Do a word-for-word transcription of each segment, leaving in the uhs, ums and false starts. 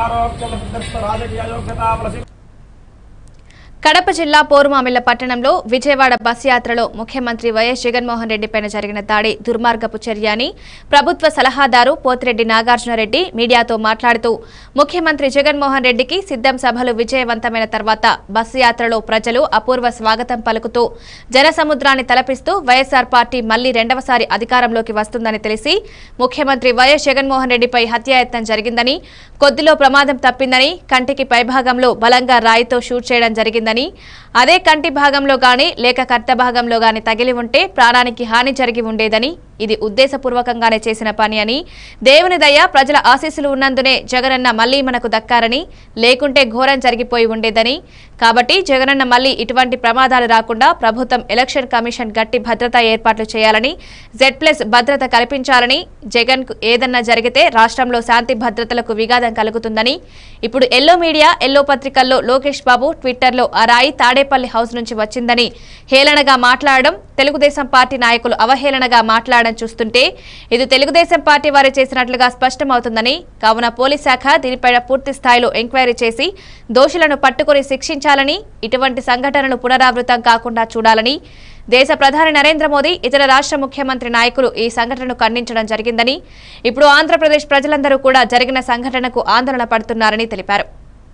కడప జిల్లా పోరుమామిళ్ల పట్టణంలో విజయవాడ బస్ యాత్రలో ముఖ్యమంత్రి వైఎస్ జగన్మోహన్ రెడ్డిపైన జరిగిన దాడి దుర్మార్గపు చర్య అని ప్రభుత్వ సలహాదారు పోతిరెడ్డి నాగార్జునరెడ్డి మీడియాతో మాట్లాడుతూ ముఖ్యమంత్రి జగన్మోహన్ రెడ్డికి సిద్ధం సభలు విజయవంతమైన తర్వాత బస్ యాత్రలో ప్రజలు అపూర్వ స్వాగతం పలుకుతూ జనసముద్రాన్ని తలపిస్తూ వైఎస్ఆర్ పార్టీ మళ్లీ రెండవసారి అధికారంలోకి వస్తుందని తెలిసి ముఖ్యమంత్రి వైఎస్ జగన్మోహన్ రెడ్డిపై హత్యాయత్నం జరిగిందని కొద్దిలో ప్రమాదం తప్పిందని కంటికి పైభాగంలో బలంగా రాయితో షూట్ చేయడం జరిగిందని అదే కంటి భాగంలో గాని లేక కర్త భాగంలో గాని తగిలి ఉంటే ప్రాణానికి హాని జరిగి ఉండేదని ఇది ఉద్దేశపూర్వకంగానే చేసిన పని అని దేవుని దయ ప్రజల ఆశీస్సులు ఉన్నందునే జగనన్న మళ్లీ మనకు దక్కారని లేకుంటే ఘోరం జరిగిపోయి ఉండేదని కాబట్టి జగనన్న మళ్లీ ఇటువంటి ప్రమాదాలు రాకుండా ప్రభుత్వం ఎలక్షన్ కమిషన్ గట్టి భద్రతా ఏర్పాట్లు చేయాలని జెడ్ ప్లస్ భద్రత కల్పించాలని జగన్ కు ఏదన్నా జరిగితే రాష్ట్రంలో శాంతి భద్రతలకు విఘాతం కలుగుతుందని ఇప్పుడు ఎల్లో మీడియా ఎల్లో పత్రికల్లో లోకేష్ బాబు ట్విట్టర్లో ఆ రాయి తాడేపల్లి హౌస్ నుంచి వచ్చిందని హేళనగా మాట్లాడడం తెలుగుదేశం పార్టీ నాయకులు అవహేళనగా మాట్లాడడం చూస్తుంటే ఇది తెలుగుదేశం పార్టీ వారు చేసినట్లుగా స్పష్టమవుతుందని కావున పోలీస్ శాఖ దీనిపై పూర్తి స్థాయిలో ఎంక్వైరీ చేసి దోషులను పట్టుకుని శిక్షించాలని ఇటువంటి సంఘటనలు పునరావృతం కాకుండా చూడాలని దేశ ప్రధాని నరేంద్ర మోదీ ఇతర రాష్ట్ర ముఖ్యమంత్రి నాయకులు ఈ సంఘటనను ఖండించడం జరిగిందని ఇప్పుడు ఆంధ్రప్రదేశ్ ప్రజలందరూ కూడా జరిగిన సంఘటనకు ఆందోళన పడుతున్నారని తెలిపారు.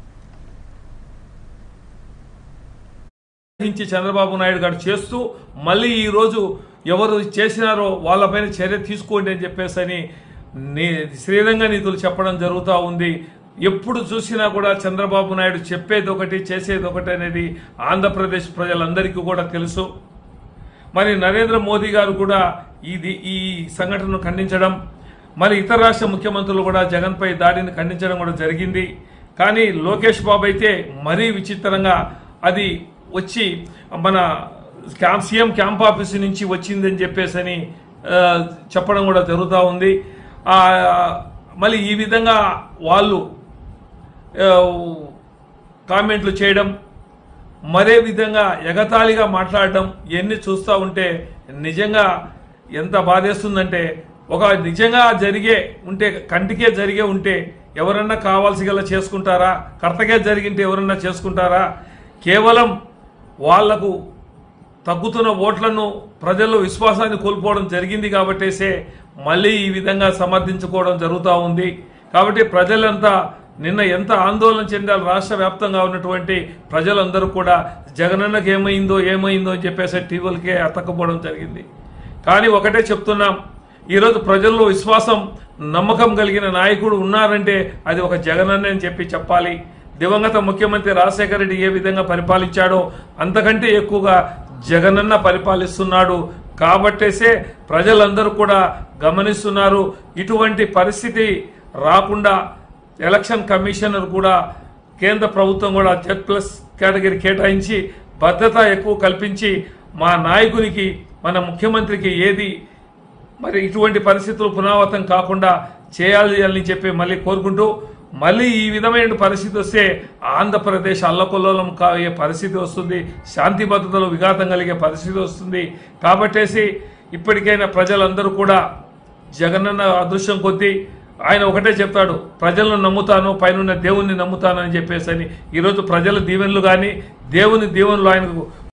చంద్రబాబు నాయుడు గారు చేస్తూ మళ్ళీ ఈ రోజు ఎవరు చేసినారో వాళ్ళపైన చర్య తీసుకోండి అని చెప్పేసి అని శ్రీరంగ నీతులు చెప్పడం జరుగుతూ ఉంది. ఎప్పుడు చూసినా కూడా చంద్రబాబు నాయుడు చెప్పేది ఒకటి చేసేది ఒకటి అనేది ఆంధ్రప్రదేశ్ ప్రజలందరికీ కూడా తెలుసు. మరి నరేంద్ర మోదీ గారు కూడా ఇది ఈ సంఘటనను ఖండించడం, మరి ఇతర రాష్ట్ర ముఖ్యమంత్రులు కూడా జగన్పై దాడిని ఖండించడం కూడా జరిగింది. కానీ లోకేష్ బాబు అయితే మరీ విచిత్రంగా అది వచ్చి మన క్యాంప్ సీఎం క్యాంప్ ఆఫీస్ నుంచి వచ్చిందని చెప్పేసి అని చెప్పడం కూడా జరుగుతూ ఉంది. మళ్ళీ ఈ విధంగా వాళ్ళు కామెంట్లు చేయడం, మరే విధంగా ఎగతాళిగా మాట్లాడడం ఇవన్నీ చూస్తూ ఉంటే నిజంగా ఎంత బాధేస్తుందంటే, ఒక నిజంగా జరిగే ఉంటే కంటికే జరిగే ఉంటే ఎవరన్నా కావాల్సి గల చేసుకుంటారా? కర్తకే జరిగింటే ఎవరన్నా చేసుకుంటారా? కేవలం వాళ్లకు తగ్గుతున్న ఓట్లను ప్రజల్లో విశ్వాసాన్ని కోల్పోవడం జరిగింది కాబట్టేసే మళ్ళీ ఈ విధంగా సమర్థించుకోవడం జరుగుతూ ఉంది. కాబట్టి ప్రజలంతా నిన్న ఎంత ఆందోళన చెందాలి, రాష్ట్ర వ్యాప్తంగా ఉన్నటువంటి ప్రజలందరూ కూడా జగనన్నకు ఏమైందో ఏమైందో అని చెప్పేసి టీవీలకే అతకపోవడం జరిగింది. కానీ ఒకటే చెప్తున్నాం, ఈరోజు ప్రజల్లో విశ్వాసం నమ్మకం కలిగిన నాయకుడు ఉన్నారంటే అది ఒక జగనన్న అని చెప్పి చెప్పాలి. దివంగత ముఖ్యమంత్రి రాజశేఖర రెడ్డి ఏ విధంగా పరిపాలించాడో అంతకంటే ఎక్కువగా జగనన్న పరిపాలిస్తున్నాడు. కాబట్టేసే ప్రజలందరూ కూడా గమనిస్తున్నారు. ఇటువంటి పరిస్థితి రాకుండా ఎలక్షన్ కమిషనర్ కూడా కేంద్ర ప్రభుత్వం కూడా జెడ్ ప్లస్ కేటగిరీ కేటాయించి భద్రత ఎక్కువ కల్పించి మా నాయకునికి మన ముఖ్యమంత్రికి ఏది మరి ఇటువంటి పరిస్థితులు పునరావృతం కాకుండా చేయాలి అని చెప్పి మళ్ళీ కోరుకుంటూ, మళ్ళీ ఈ విధమైన పరిస్థితి వస్తే ఆంధ్రప్రదేశ్ అల్లకొల్లోలం అయ్యే పరిస్థితి వస్తుంది, శాంతి భద్రతలో విఘాతం కలిగే పరిస్థితి వస్తుంది. కాబట్టేసి ఇప్పటికైనా ప్రజలందరూ కూడా జగనన్న అదృష్టం కొద్దీ ఆయన ఒకటే చెప్తాడు, ప్రజలను నమ్ముతాను, పైన దేవుణ్ణి నమ్ముతాను అని చెప్పేసి అని ఈరోజు ప్రజల దీవెనలు కానీ దేవుని దీవెనలు ఆయనకు